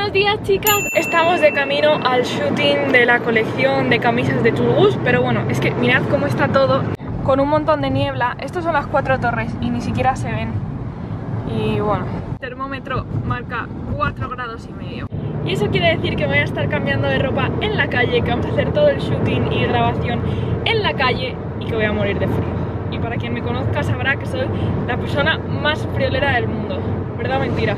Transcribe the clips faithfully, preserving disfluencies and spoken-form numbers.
Buenos días, chicas. Estamos de camino al shooting de la colección de camisas de Tulgus. Pero bueno, es que mirad cómo está todo, con un montón de niebla. Estos son las cuatro torres y ni siquiera se ven. Y bueno, el termómetro marca cuatro grados y medio. Y eso quiere decir que voy a estar cambiando de ropa en la calle, que vamos a hacer todo el shooting y grabación en la calle y que voy a morir de frío. Y para quien me conozca sabrá que soy la persona más friolera del mundo. ¿Verdad o mentira?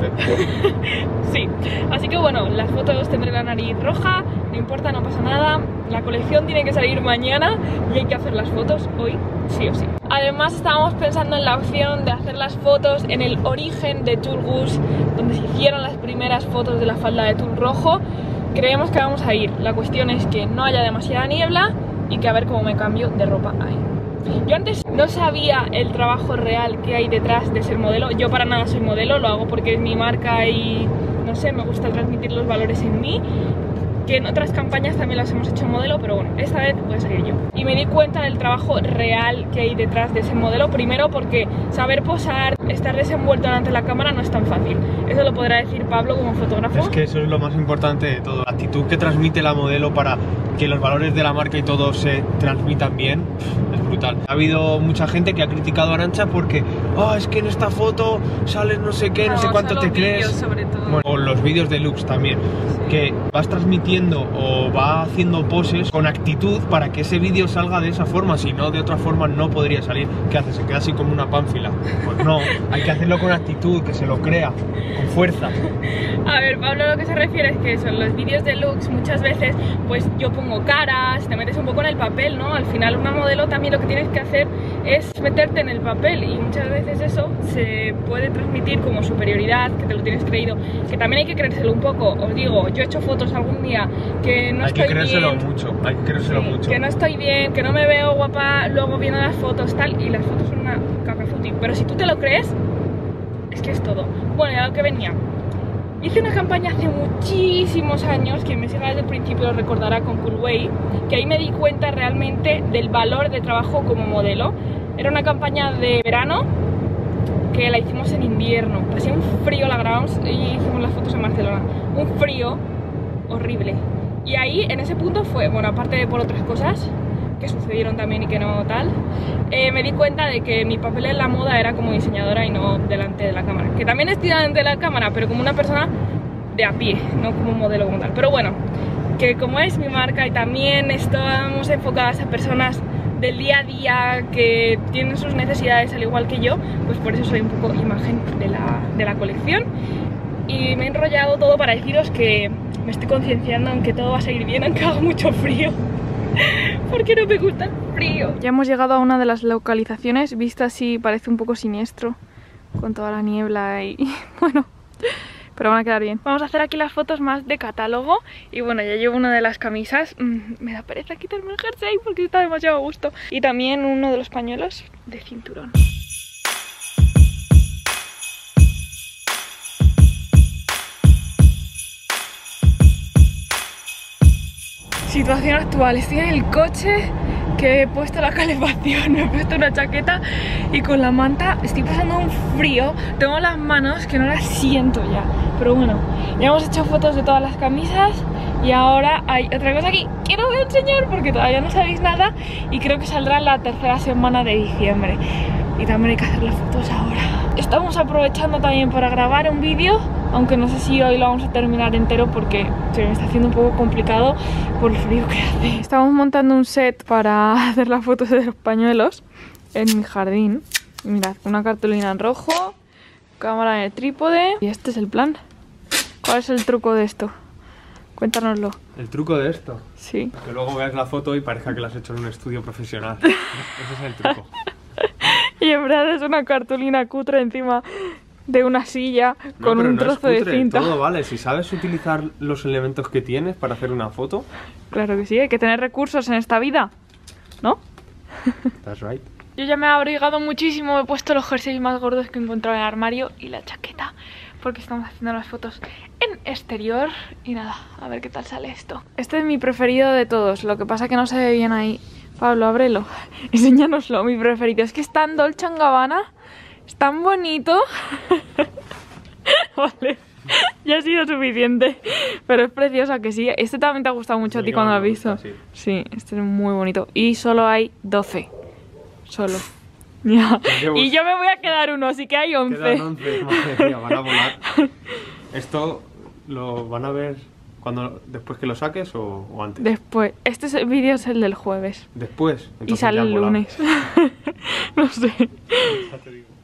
Sí, así que bueno, las fotos tendré la nariz roja, no importa, no pasa nada. La colección tiene que salir mañana y hay que hacer las fotos hoy, sí o sí. Además estábamos pensando en la opción de hacer las fotos en el origen de Tulgus, donde se hicieron las primeras fotos de la falda de tul rojo. Creemos que vamos a ir, la cuestión es que no haya demasiada niebla y que a ver cómo me cambio de ropa ahí. Yo antes no sabía el trabajo real que hay detrás de ser modelo. Yo para nada soy modelo, lo hago porque es mi marca y no sé, me gusta transmitir los valores en mí. Que en otras campañas también las hemos hecho modelo, pero bueno, esta vez voy a seguir yo. Y me di cuenta del trabajo real que hay detrás de ese modelo. Primero porque saber posar, estar desenvuelto delante de la cámara no es tan fácil. Eso lo podrá decir Pablo como fotógrafo. Es que eso es lo más importante de todo. La actitud que transmite la modelo para que los valores de la marca y todo se transmitan bien es brutal. Ha habido mucha gente que ha criticado a Arantxa porque oh, es que en esta foto sales no sé qué, no, no sé cuánto te crees. Sobre todo. Bueno, o los vídeos de looks también, sí. Que vas transmitiendo o va haciendo poses con actitud para que ese vídeo salga de esa forma, si no de otra forma no podría salir. ¿Qué hace? Se queda así como una pánfila. Pues no, hay que hacerlo con actitud, que se lo crea, con fuerza. A ver, Pablo lo que se refiere es que son los vídeos de looks muchas veces pues yo pongo caras, te metes un poco en el papel, ¿no? Al final una modelo también lo que tienes que hacer es meterte en el papel y muchas veces eso se puede transmitir como superioridad, que te lo tienes creído, que también hay que creérselo un poco. Os digo, yo he hecho fotos algún día que no hay estoy que creérselo bien, mucho, hay que creérselo sí, mucho. Que no estoy bien, que no me veo guapa luego viendo las fotos tal, y las fotos son una cacafuti. Pero si tú te lo crees, es que es todo. Bueno, y a lo que venía. Hice una campaña hace muchísimos años, quien me siga desde el principio lo recordará, con Coolway, que ahí me di cuenta realmente del valor de trabajo como modelo. Era una campaña de verano que la hicimos en invierno, pasé un frío, la grabamos y hicimos las fotos en Barcelona, un frío horrible. Y ahí, en ese punto fue, bueno, aparte de por otras cosas que sucedieron también y que no tal, eh, me di cuenta de que mi papel en la moda era como diseñadora y no delante de la cámara. Que también estoy delante de la cámara, pero como una persona de a pie, no como modelo como tal. Pero bueno, que como es mi marca y también estamos enfocadas a personas del día a día que tienen sus necesidades al igual que yo, pues por eso soy un poco imagen de la, de la colección. Y me he enrollado todo para deciros que me estoy concienciando en que todo va a seguir bien, aunque haga mucho frío. Porque no me gusta el frío. Ya hemos llegado a una de las localizaciones. Vista así parece un poco siniestro, con toda la niebla y bueno, pero van a quedar bien. Vamos a hacer aquí las fotos más de catálogo. Y bueno, ya llevo una de las camisas. mm, Me da pereza quitarme el jersey porque está demasiado a gusto. Y también uno de los pañuelos de cinturón. Situación actual, estoy en el coche, que he puesto la calefacción, me he puesto una chaqueta y con la manta estoy pasando un frío. Tengo las manos que no las siento ya. Pero bueno, ya hemos hecho fotos de todas las camisas y ahora hay otra cosa que quiero enseñar porque todavía no sabéis nada y creo que saldrá la tercera semana de diciembre. Y también hay que hacer las fotos ahora. Estamos aprovechando también para grabar un vídeo, aunque no sé si hoy lo vamos a terminar entero porque se me está haciendo un poco complicado por el frío que hace. Estamos montando un set para hacer las fotos de los pañuelos en mi jardín. Mirad, una cartulina en rojo, cámara en el trípode y este es el plan. ¿Cuál es el truco de esto? Cuéntanoslo. ¿El truco de esto? Sí. Que luego veas la foto y parezca que la has hecho en un estudio profesional. Ese es el truco. Y en verdad es una cartulina cutre encima de una silla no, con un no trozo es cutre, de cinta. Todo vale, si sabes utilizar los elementos que tienes para hacer una foto. Claro que sí, hay que tener recursos en esta vida, ¿no? That's right. Yo ya me he abrigado muchísimo, he puesto los jerseys más gordos que he encontrado en el armario y la chaqueta, porque estamos haciendo las fotos en exterior. Y nada, a ver qué tal sale esto. Este es mi preferido de todos, lo que pasa que no se ve bien ahí. Pablo, ábrelo, enséñanoslo, mi preferido. Es que es tan Dolce and Gabbana, es tan bonito. Vale. Ya ha sido suficiente. Pero es preciosa, que sí. Este también te ha gustado mucho a ti cuando lo has visto. Sí. Sí, este es muy bonito. Y solo hay doce. Solo. Ya. Y yo me voy a quedar uno, así que hay once. Quedan once, madre mía, van a volar. Esto lo van a ver cuando después que lo saques o, o antes. Después. Este es- el vídeo es el del jueves. Después. Y Entonces sale ya el han volado. lunes. No sé. Ya te digo.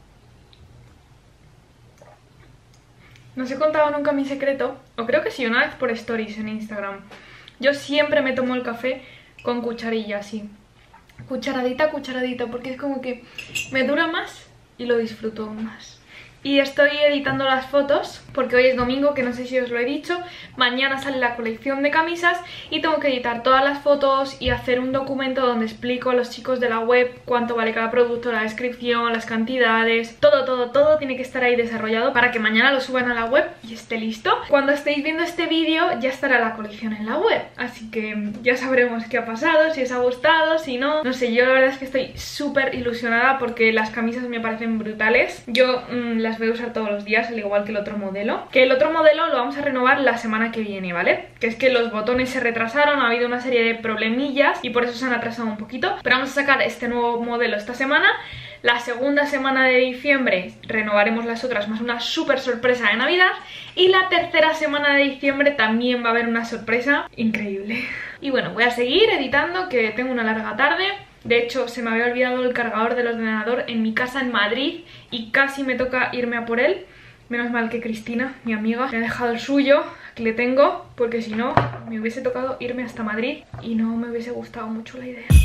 No os he contado nunca mi secreto, o creo que sí, una vez por stories en Instagram. Yo siempre me tomo el café con cucharilla, así. Cucharadita, cucharadita, porque es como que me dura más y lo disfruto aún más. Y estoy editando las fotos, porque hoy es domingo, que no sé si os lo he dicho. Mañana sale la colección de camisas y tengo que editar todas las fotos y hacer un documento donde explico a los chicos de la web cuánto vale cada producto, la descripción, las cantidades, todo, todo, todo tiene que estar ahí desarrollado para que mañana lo suban a la web y esté listo. Cuando estéis viendo este vídeo ya estará la colección en la web, así que ya sabremos qué ha pasado, si os ha gustado, si no. No sé, yo la verdad es que estoy súper ilusionada porque las camisas me parecen brutales. Yo mmm, las voy a usar todos los días, al igual que el otro modelo. Que el otro modelo lo vamos a renovar la semana que viene, ¿vale? Que es que los botones se retrasaron, ha habido una serie de problemillas y por eso se han atrasado un poquito. Pero vamos a sacar este nuevo modelo esta semana. La segunda semana de diciembre renovaremos las otras, más una súper sorpresa de Navidad. Y la tercera semana de diciembre también va a haber una sorpresa increíble. Y bueno, voy a seguir editando, que tengo una larga tarde. De hecho, se me había olvidado el cargador del ordenador en mi casa en Madrid y casi me toca irme a por él. Menos mal que Cristina, mi amiga, me ha dejado el suyo, que le tengo, porque si no, me hubiese tocado irme hasta Madrid y no me hubiese gustado mucho la idea.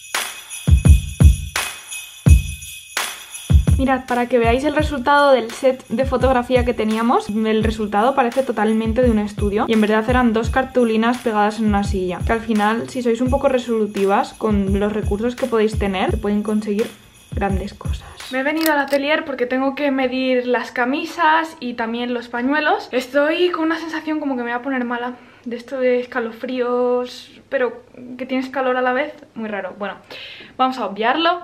Mirad, para que veáis el resultado del set de fotografía que teníamos, el resultado parece totalmente de un estudio y en verdad eran dos cartulinas pegadas en una silla, que al final, si sois un poco resolutivas con los recursos que podéis tener, se pueden conseguir grandes cosas. Me he venido al atelier porque tengo que medir las camisas y también los pañuelos. Estoy con una sensación como que me voy a poner mala, de esto de escalofríos, pero que tienes calor a la vez, muy raro. Bueno, vamos a obviarlo.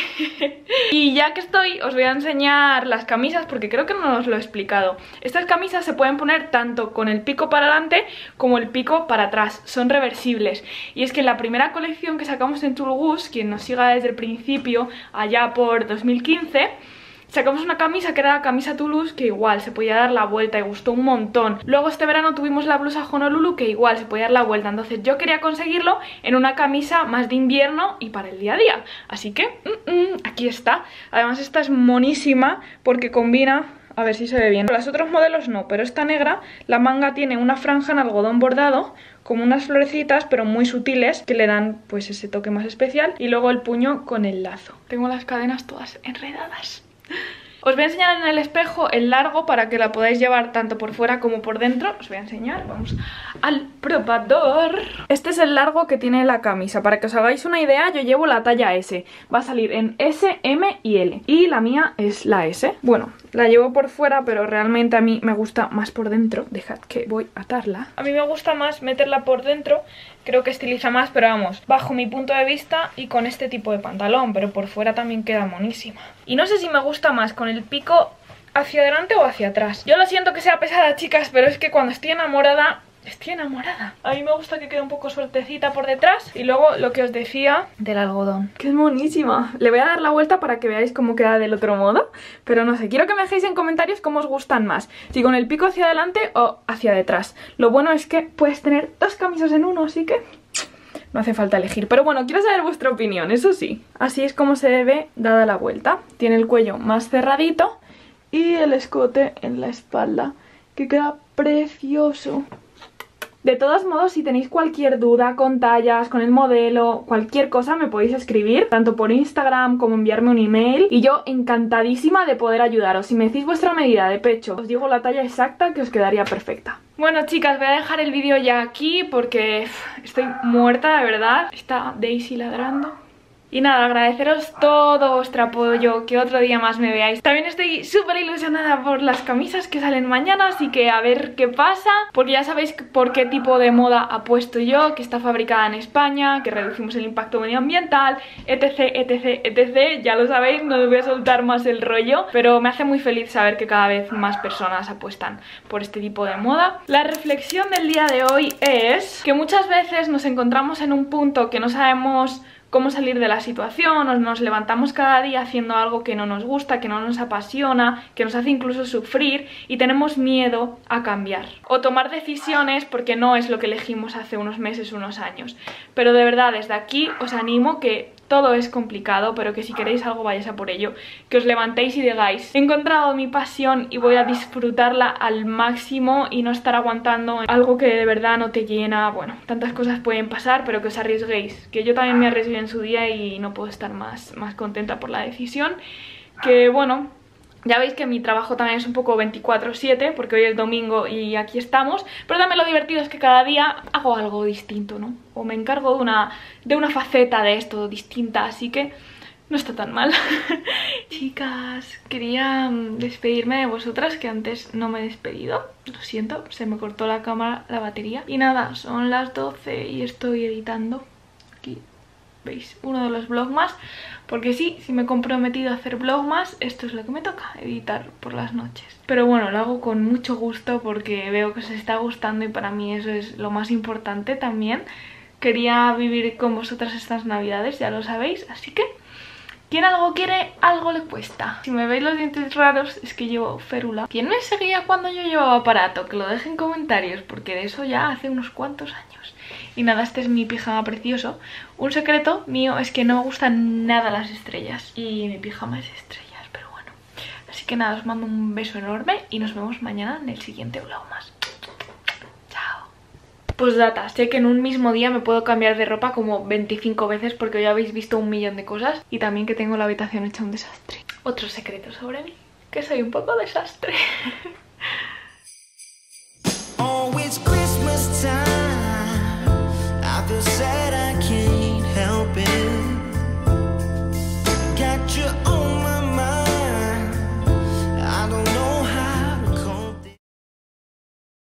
Y ya que estoy, os voy a enseñar las camisas porque creo que no os lo he explicado. Estas camisas se pueden poner tanto con el pico para adelante como el pico para atrás, son reversibles. Y es que en la primera colección que sacamos en Tulgus, quien nos siga desde el principio, allá por dos mil quince, sacamos una camisa que era la camisa Toulouse, que igual se podía dar la vuelta y gustó un montón. Luego este verano tuvimos la blusa Honolulu, que igual se podía dar la vuelta. Entonces yo quería conseguirlo en una camisa más de invierno y para el día a día. Así que mm, mm, aquí está. Además esta es monísima porque combina... A ver si se ve bien. Los otros modelos no, pero esta negra, la manga tiene una franja en algodón bordado, como unas florecitas, pero muy sutiles, que le dan pues ese toque más especial. Y luego el puño con el lazo. Tengo las cadenas todas enredadas. Os voy a enseñar en el espejo el largo para que la podáis llevar tanto por fuera como por dentro. Os voy a enseñar, vamos al probador. Este es el largo que tiene la camisa. Para que os hagáis una idea, yo llevo la talla ese. Va a salir en ese, eme y ele. Y la mía es la ese. Bueno, la llevo por fuera, pero realmente a mí me gusta más por dentro. Dejad que voy a atarla. A mí me gusta más meterla por dentro. Creo que estiliza más, pero vamos, bajo mi punto de vista y con este tipo de pantalón, pero por fuera también queda monísima. Y no sé si me gusta más con el pico hacia adelante o hacia atrás. Yo lo siento que sea pesada, chicas, pero es que cuando estoy enamorada... Estoy enamorada. A mí me gusta que quede un poco sueltecita por detrás. Y luego lo que os decía del algodón, que es monísima. Le voy a dar la vuelta para que veáis cómo queda del otro modo. Pero no sé, quiero que me dejéis en comentarios cómo os gustan más, si con el pico hacia adelante o hacia detrás. Lo bueno es que puedes tener dos camisas en uno, así que no hace falta elegir. Pero bueno, quiero saber vuestra opinión, eso sí. Así es como se ve dada la vuelta. Tiene el cuello más cerradito y el escote en la espalda, que queda precioso. De todos modos, si tenéis cualquier duda con tallas, con el modelo, cualquier cosa, me podéis escribir, tanto por Instagram como enviarme un email. Y yo encantadísima de poder ayudaros. Si me decís vuestra medida de pecho, os digo la talla exacta que os quedaría perfecta. Bueno, chicas, voy a dejar el vídeo ya aquí porque estoy muerta, de verdad. Está Daisy ladrando. Y nada, agradeceros todo vuestro apoyo, que otro día más me veáis. También estoy súper ilusionada por las camisas que salen mañana, así que a ver qué pasa. Porque ya sabéis por qué tipo de moda apuesto yo, que está fabricada en España, que reducimos el impacto medioambiental, etc, etc, etc. Ya lo sabéis, no os voy a soltar más el rollo, pero me hace muy feliz saber que cada vez más personas apuestan por este tipo de moda. La reflexión del día de hoy es que muchas veces nos encontramos en un punto que no sabemos cómo salir de la situación, o nos levantamos cada día haciendo algo que no nos gusta, que no nos apasiona, que nos hace incluso sufrir y tenemos miedo a cambiar o tomar decisiones porque no es lo que elegimos hace unos meses, unos años. Pero de verdad, desde aquí os animo que todo es complicado, pero que si queréis algo vayáis a por ello, que os levantéis y digáis: he encontrado mi pasión y voy a disfrutarla al máximo y no estar aguantando algo que de verdad no te llena. Bueno, tantas cosas pueden pasar, pero que os arriesguéis, que yo también me arriesgué en su día y no puedo estar más, más contenta por la decisión. Que bueno, ya veis que mi trabajo también es un poco veinticuatro siete, porque hoy es domingo y aquí estamos, pero también lo divertido es que cada día hago algo distinto, ¿no? O me encargo de una, de una faceta de esto distinta, así que no está tan mal. Chicas, quería despedirme de vosotras, que antes no me he despedido. Lo siento, se me cortó la cámara, la batería. Y nada, son las doce y estoy editando. Aquí veis uno de los vlogmas, porque sí, si me he comprometido a hacer vlogmas, esto es lo que me toca, editar por las noches. Pero bueno, lo hago con mucho gusto porque veo que os está gustando y para mí eso es lo más importante también. Quería vivir con vosotras estas navidades, ya lo sabéis, así que quien algo quiere, algo le cuesta. Si me veis los dientes raros es que llevo férula. ¿Quién me seguía cuando yo llevaba aparato? Que lo deje en comentarios, porque de eso ya hace unos cuantos años. Y nada, este es mi pijama precioso. Un secreto mío es que no me gustan nada las estrellas, y mi pijama es estrellas, pero bueno. Así que nada, os mando un beso enorme y nos vemos mañana en el siguiente vlog más. Chao. Pues data, sé que en un mismo día me puedo cambiar de ropa como veinticinco veces porque ya habéis visto un millón de cosas. Y también que tengo la habitación hecha un desastre. Otro secreto sobre mí, que soy un poco desastre.